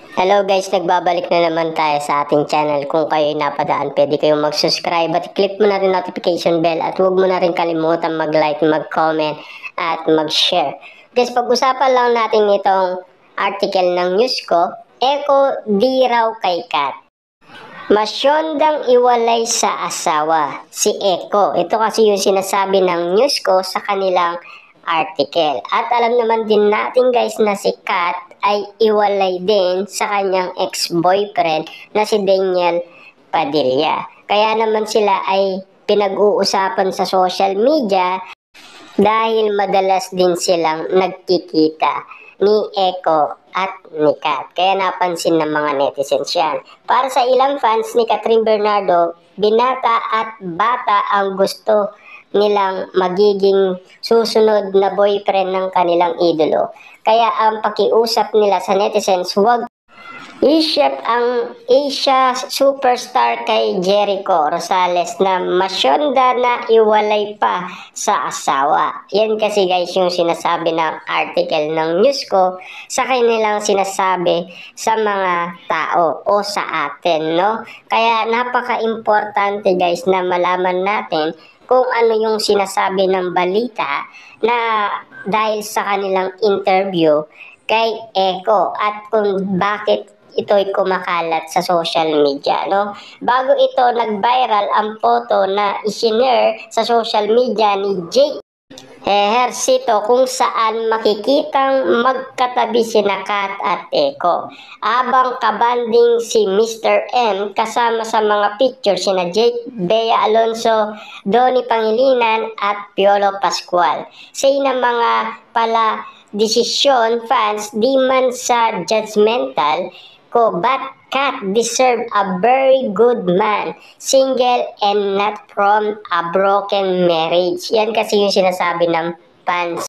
Hello guys, nagbabalik na naman tayo sa ating channel. Kung kayo ay napadaan, pwede kayong mag-subscribe at click mo na rin notification bell at huwag mo na rin kalimutan mag-like, mag-comment at mag-share. Guys, pag-usapan lang natin itong article ng news ko, Eko di raw kay Kat. Masyondang iwalay sa asawa, si Eko. Ito kasi yung sinasabi ng news ko sa kanilang article. At alam naman din natin guys na si Kat ay iwalay din sa kanyang ex-boyfriend na si Daniel Padilla. Kaya naman sila ay pinag-uusapan sa social media dahil madalas din silang nagkikita ni Eko at ni Kat. Kaya napansin ng mga netizens yan. Para sa ilang fans ni Catherine Bernardo, binata at bata ang gusto nilang magiging susunod na boyfriend ng kanilang idolo. Kaya ang pakiusap nila sa netizens, huwag i-ship ang Asia superstar kay Jericho Rosales na masyonda na iwalay pa sa asawa. Yan kasi guys yung sinasabi ng article ng news ko sa kanilang sinasabi sa mga tao o sa atin, no? Kaya napaka-importante guys na malaman natin kung ano yung sinasabi ng balita na dahil sa kanilang interview kay Eko at kung bakit ito'y kumakalat sa social media, no? Bago ito nag-viral ang photo na isinare sa social media ni Jake Ejercito kung saan makikitang magkatabi sina Kat at Eko. Abang kabanding si Mr. M kasama sa mga picture sina Jake, Bea Alonso, Donnie Pangilinan at Piolo Pascual. Say na mga pala desisyon fans di man sa judgmental ko, but Kat deserve a very good man, single and not from a broken marriage. Yan kasi yung sinasabi ng fans